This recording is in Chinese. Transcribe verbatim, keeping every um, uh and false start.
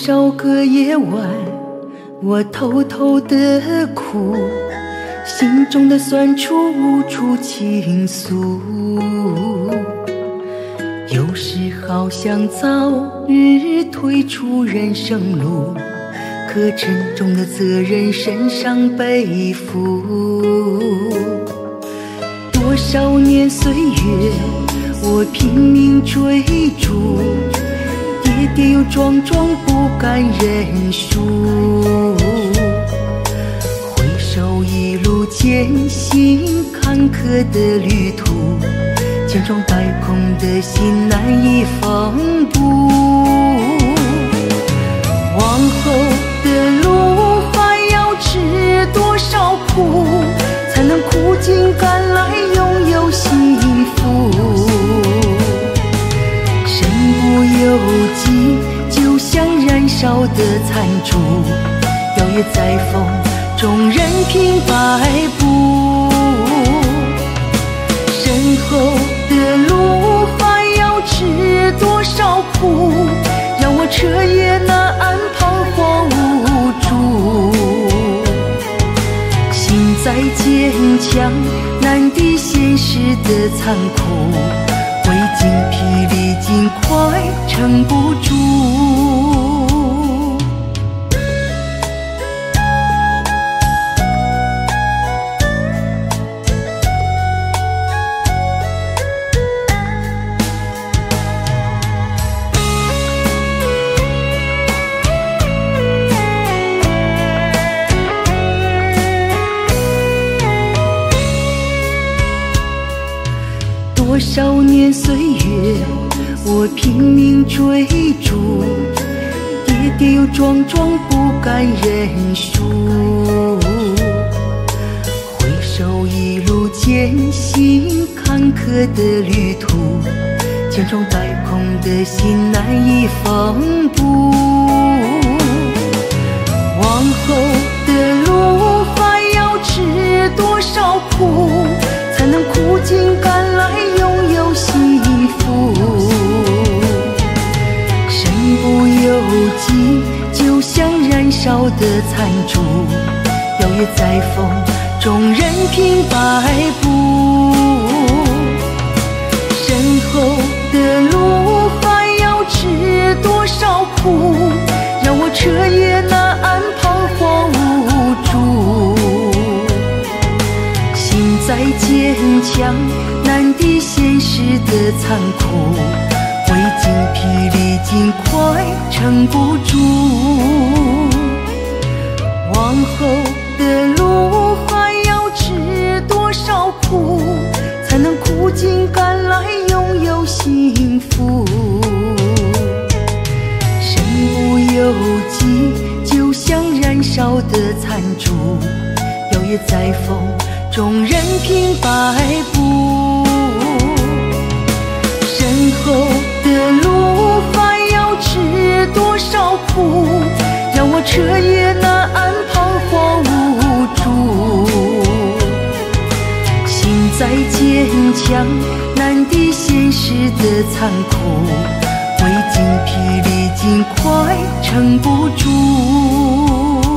少个夜晚，我偷偷的哭，心中的酸楚无处倾诉。有时好想早日退出人生路，可沉重的责任身上背负。多少年岁月，我拼命追逐，跌跌又撞撞，不敢认输。回首一路艰辛坎坷的旅途，千疮百孔的心难以缝补。往后的路还要吃多少苦，才能苦尽甘来拥有幸福？身不由己，就像燃烧的残烛，摇曳在风中，任凭摆布。身后的路还要吃多少苦，让我彻夜难彷徨无助。心再坚强，难敌现实的残酷，未经疲力尽快撑不住。多少年岁月，我拼命追逐，跌跌又撞撞，不敢认输。回首一路艰辛坎坷的旅途，千疮百孔的心难以缝补。往后的路还要吃多少苦，才能苦尽甘来拥有幸福？身不由己，就像燃烧的残烛，摇曳在风中，任凭摆布。身后的路还要吃多少苦，让我彻夜难彷徨无助。心再坚强，难敌现实的残酷，未经疲力尽快撑不住。往后的路还要吃多少苦，才能苦尽甘来拥有幸福？身不由己，就像燃烧的残烛，摇曳在风中，任凭摆布。身后的路还要吃多少苦，让我彻夜难彷徨无助。心再坚强，难敌现实的残酷，未经疲力尽快撑不住。